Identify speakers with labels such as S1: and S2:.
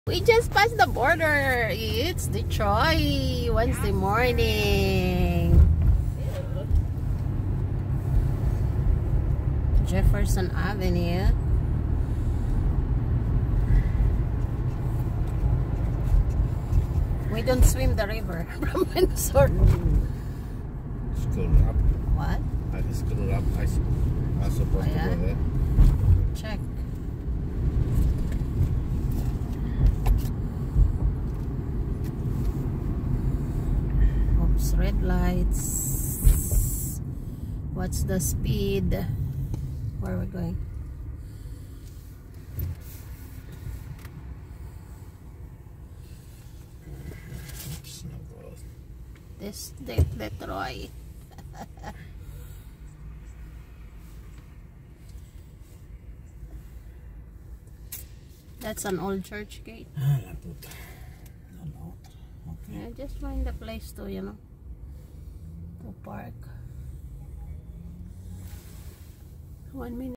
S1: We just passed the border. It's Detroit Wednesday morning. Jefferson Avenue. We don't swim the river from Windsor.
S2: School up.
S1: What?
S2: I just screwed up. I was supposed to go there.
S1: Check. Oops, red lights. What's the speed? Where are we going?
S2: Oops, no balls.
S1: This Detroit. That's an old church gate.
S2: La puta. No. Okay.
S1: Yeah, just find the place to, to park. 1 minute.